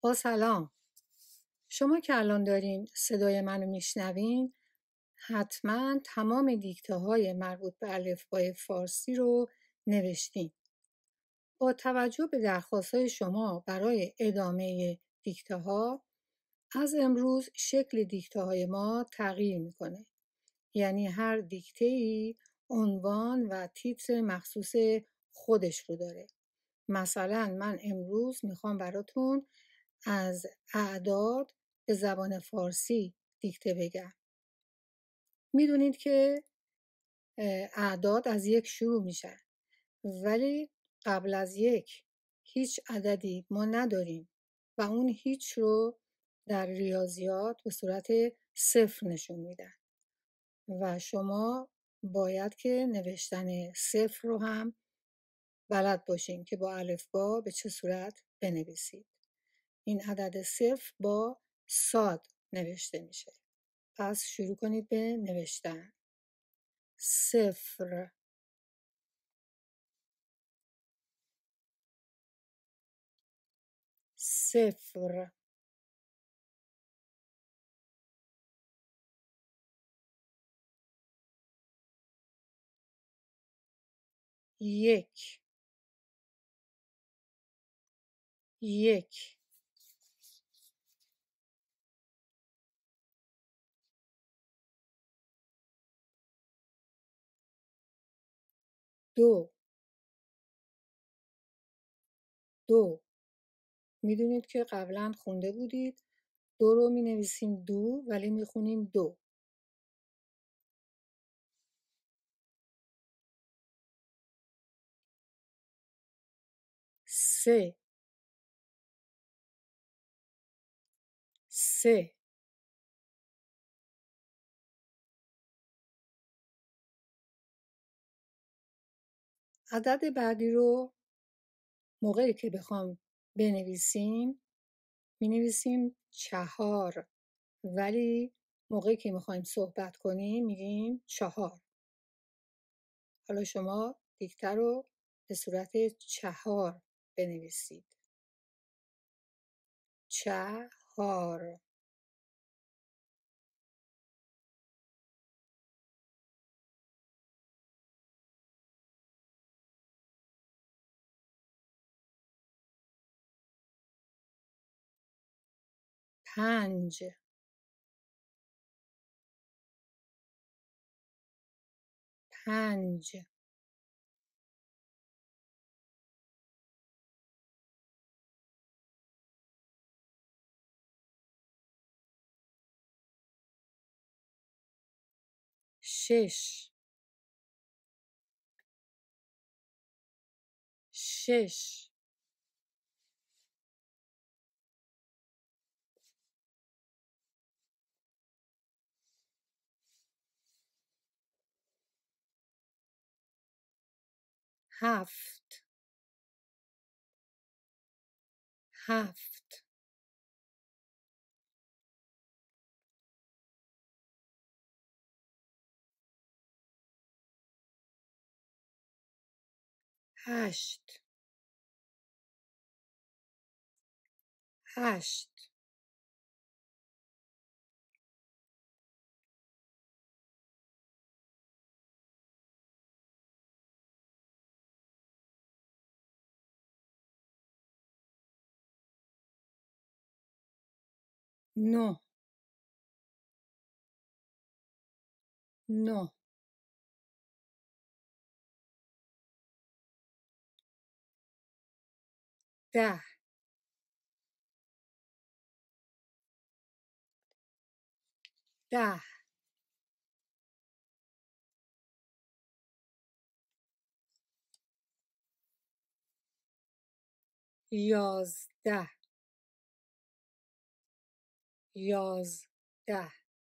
با سلام. شما که الان دارین صدای منو میشنوین حتما تمام دیکته های مربوط به الفبای فارسی رو نوشتین. با توجه به درخواست های شما برای ادامه دیکته ها از امروز شکل دیکته های ما تغییر میکنه. یعنی هر دیکته ای عنوان و تیتر مخصوص خودش رو داره. مثلا من امروز میخوام براتون از اعداد به زبان فارسی دیکته بگم. میدونید که اعداد از یک شروع میشن، ولی قبل از یک هیچ عددی ما نداریم و اون هیچ رو در ریاضیات به صورت صفر نشون میدن و شما باید که نوشتن صفر رو هم بلد باشین که با الفبا به چه صورت بنویسید. این عدد صفر با صاد نوشته میشه. پس شروع کنید به نوشتن. صفر، صفر، یک، یک، دو، دو. میدونید که قبلا خونده بودید دو رو می نویسیم دو ولی می خونیم دو. سه، سه. عدد بعدی رو موقعی که بخوام بنویسیم می نویسیم چهار، ولی موقعی که میخوایم صحبت کنیم میگیم چهار. حالا شما دیکته رو به صورت چهار بنویسید. چهار. پنج، پنج. شش، شش. هفت، هفت. هشت، هشت. نه، نه. ده، ده. یازده، یازده.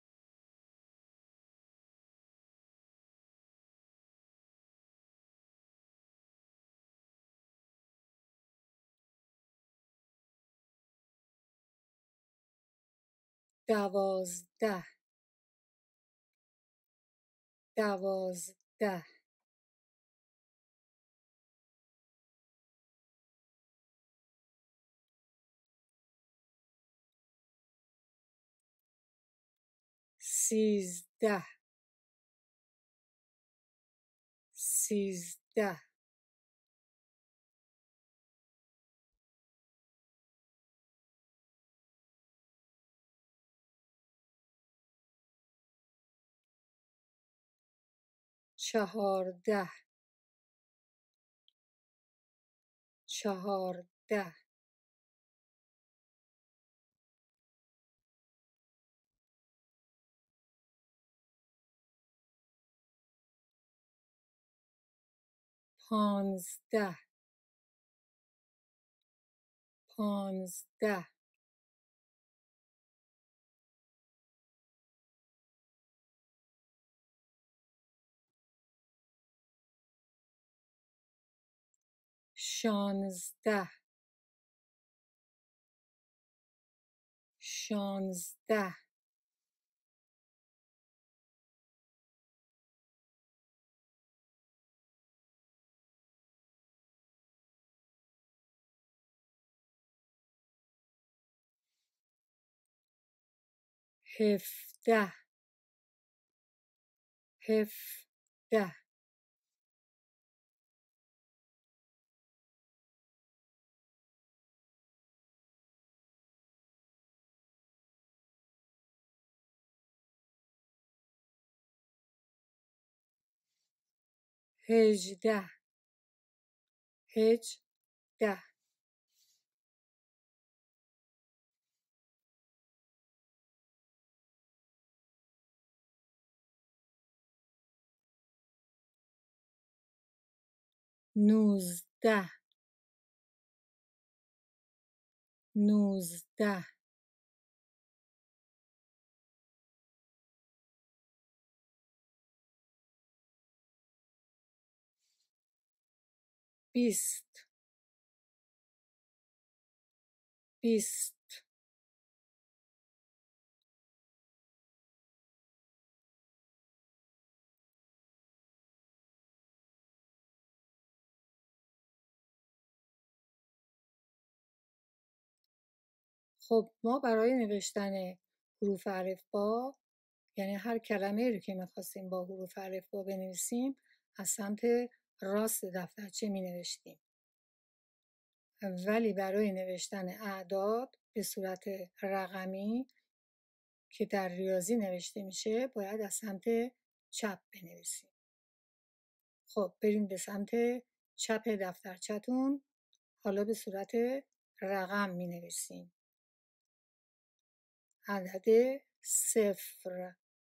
دوازده، دوازده. 13 13 14 14 15 15 16 16 17 17 18 18 19 19 20 20 خب ما برای نوشتن حروف الفبا، یعنی هر کلمه رو که می‌خواستیم با حروف الفبا بنویسیم، از سمت راست دفترچه می‌نوشتیم. ولی برای نوشتن اعداد به صورت رقمی که در ریاضی نوشته میشه باید از سمت چپ بنویسیم. خب بریم به سمت چپ دفترچتون. حالا به صورت رقم می نویسیم. عدد 0.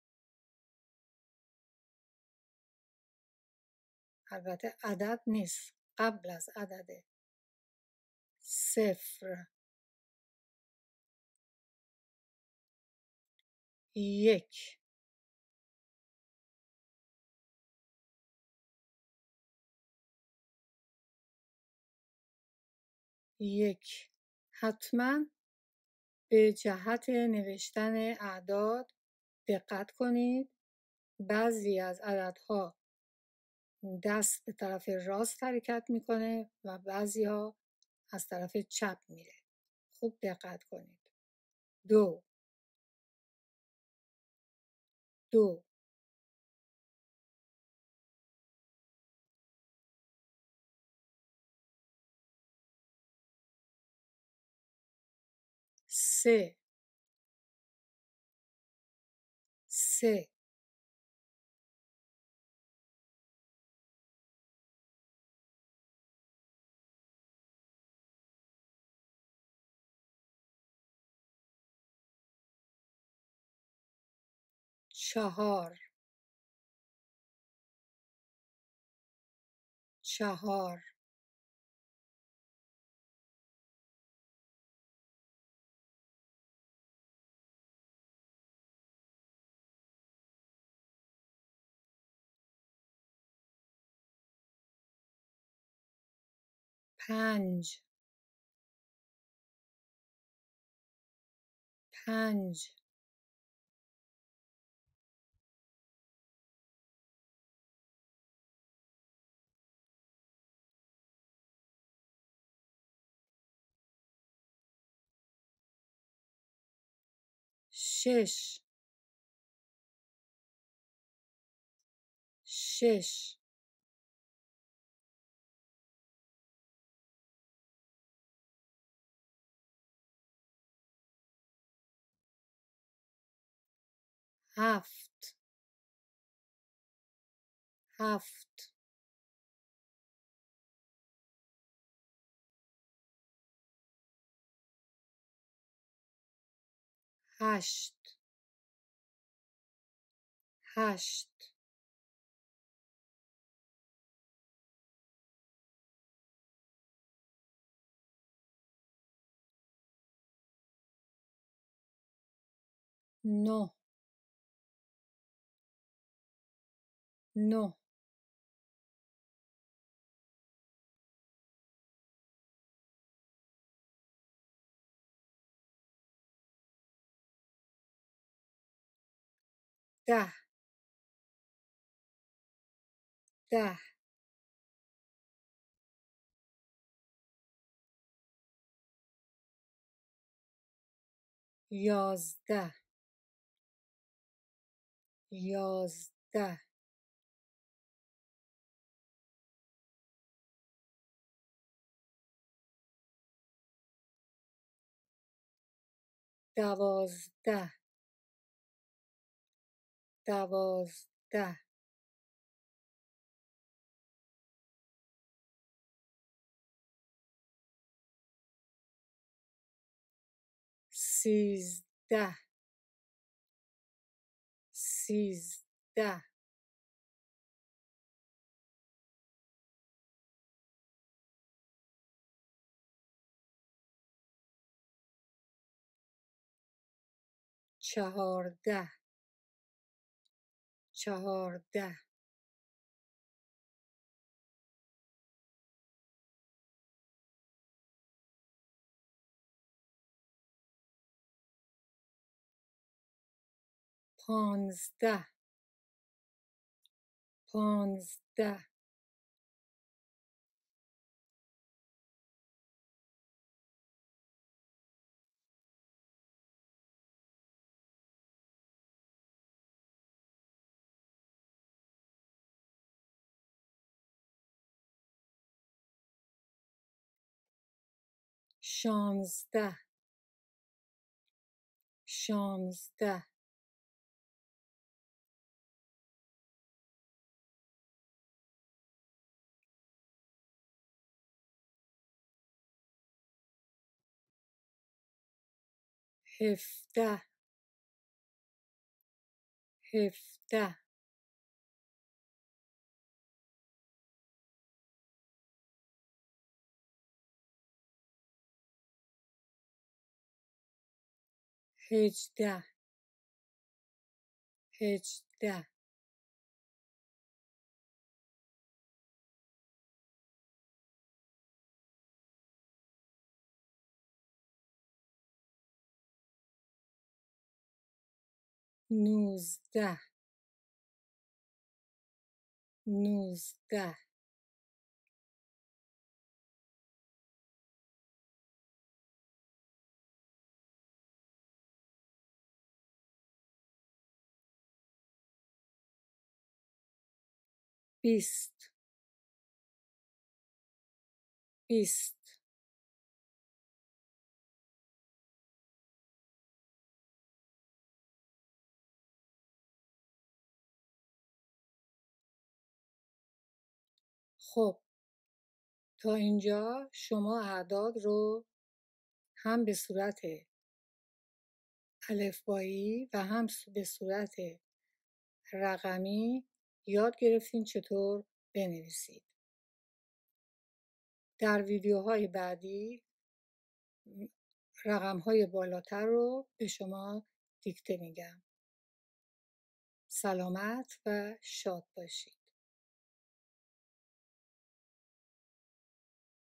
البته عدد نیست، قبل از عدده. 0 1 1. حتما به جهت نوشتن اعداد دقت کنید. بعضی از عددها دست به طرف راست حرکت میکنه و بعضی ها از طرف چپ میره. خوب دقت کنید. 2 2 3 3 4 4 5 5 6 6 7 7 8 8 9 9 10 10 11 11 12 12 13 13 14 14 15 15 16 16 17 17 18 18 19 19 20 20 خب تا اینجا شما اعداد رو هم به صورت الفبایی و هم به صورت رقمی یاد گرفتین چطور بنویسید. در ویدیوهای بعدی رقم‌های بالاتر رو به شما دیکته میگم. سلامت و شاد باشید.